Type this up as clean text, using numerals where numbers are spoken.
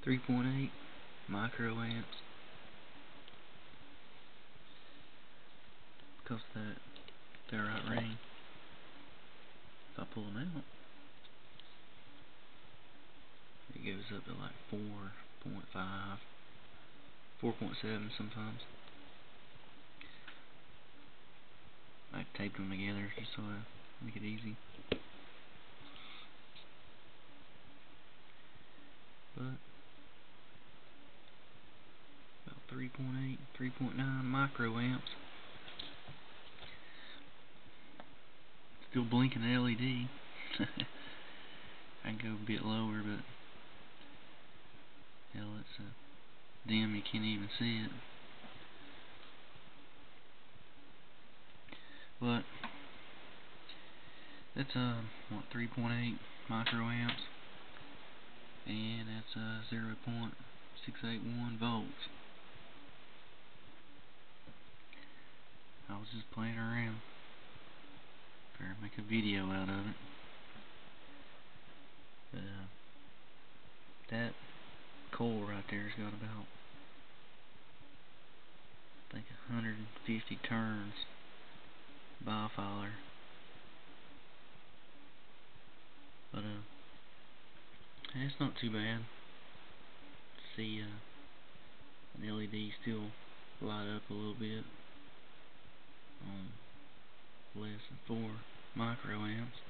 3.8 microamps. Because that ferrite ring, if I pull them out, it goes up to like 4.5, 4.7 sometimes. I taped them together just so I make it easy. But about 3.8, 3.9 microamps. Still blinking LED. I can go a bit lower, but hell, it's so dim you can't even see it. But that's 3.8 microamps, and that's 0.681 volts. I was just playing around. Better make a video out of it. But that coil right there's got about, I think, 150 turns bifilar. But it's not too bad. See an LED still light up a little bit on less than 4 microamps.